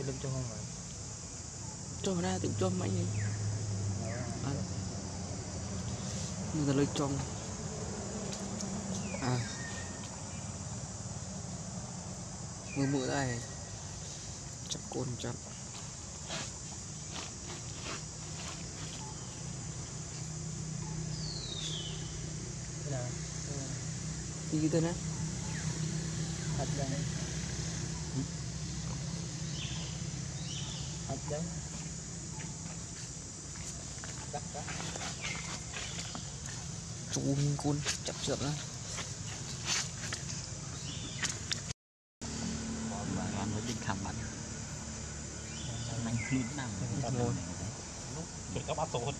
Film cho không rồi. Cho ra tự cho mạnh đi. Người ta lấy trong. Mưa đây. Chặt côn chặt. Đi tên á. Hạt đây. Hạt đấy. Đắt đó. Chuông côn chặt chậm đó. Bạn mới định khám bắn. Anh lún nào ngồi. Chúng ta bắt tốt.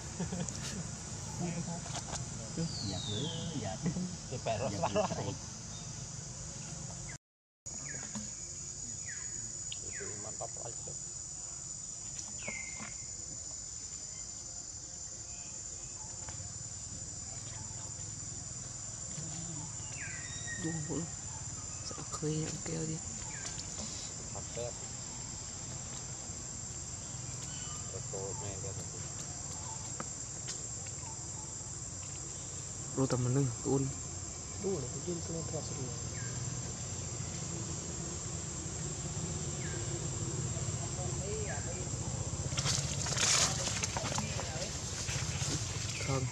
Dạ hứa, dạ. Để bẻ rồi bắt rồi. Đúng rồi. Sẽ khơi kêu đi. Hạt tép. Rồi tầm mình nâng côn. Đúng rồi, cái nó thật sự. Không.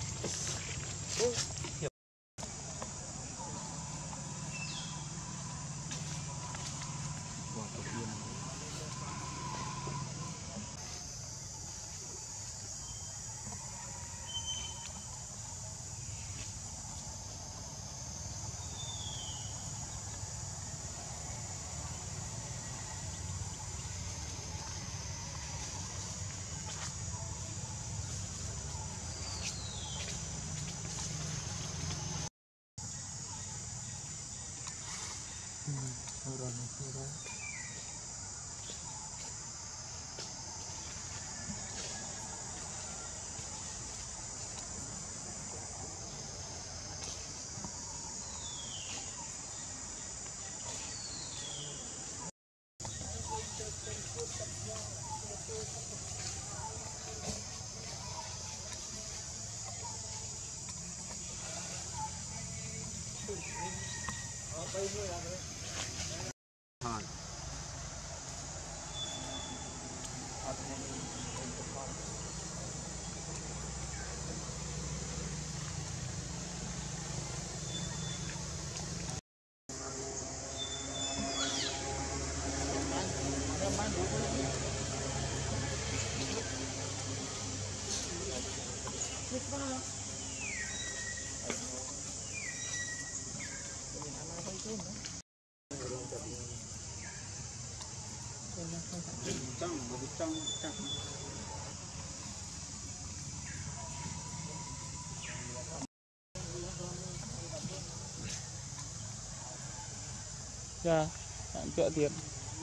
Dạ, bạn chợ tiền.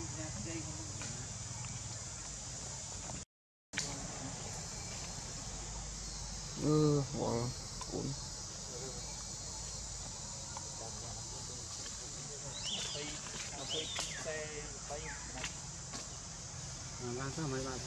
Bỏ côn. Làm sao mấy bạn?